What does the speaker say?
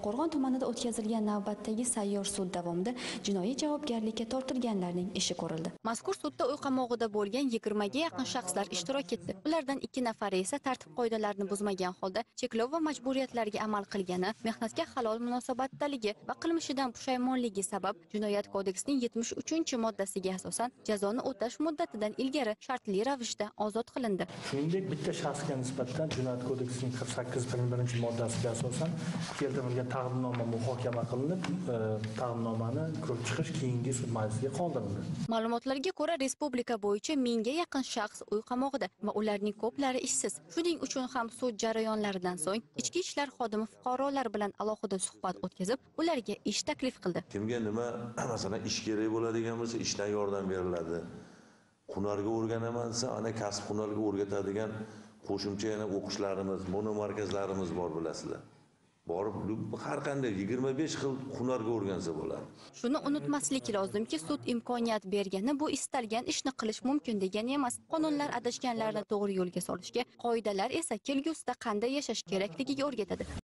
Kattaqo'rg'on tumanida o'tkazilgan navbatdagi sayyor sud davomida jinoiy javobgarlikka tortilganlarning ishi ko'rildi. Mazkur sudda uy qamoqida bo'lgan 20 ga yaqin shaxslar ishtirok etdi. Ulardan 2 nafari esa tartib qoidalarini buzmagan holda cheklov va majburiyatlarga amal qilgani, mehnatga halol munosabatdaligi va qilmishidan pushaymonligi sabab Jinoyat kodeksining 73-moddasiga asosan jazoni o'tash muddatidan ilgari shartli ravishda ozod qilindi. Shuningdek, bitta shaxsga nisbatan Jinoyat kodeksining 48-moddasiga asosan keltirilgan taqdimnoma muhokama qilinib, taqdimnomani ko'rib chiqish keyingi sud majlisiga qoldirildi. Ma'lumotlarga ko'ra, respublika bo'yicha 1000 ga yaqin shaxs uy qamoqida va ularning ko'plari ishsiz. Shuning uchun ham sud jarayonlaridan so'ng ichki ishlar xodimi fuqarolar bilan alohida suhbat o'tkazib, ularga ish taklif qildi. Kimga nima, masalan, ish kerak bo'ladigan bo'lsa, ishdan yordam beriladi. Hunarga o'rganaman desa, ana kasb hunarga o'rgatadigan qo'shimcha yana o'qishlarimiz, monomarkazlarimiz bor, bilasizlar. Borib har qanday 25 xil hunarga o'rgansa bo'ladi. Shuni unutmaslik lozimki, sud imkoniyat bergani bu istalgan ishni qilish mumkin degani emas. Qonunlar adashganlarni to'g'ri yo'lga solishga, qoidalar esa kelgusida qanday yashash kerakligiga o'rgatadi.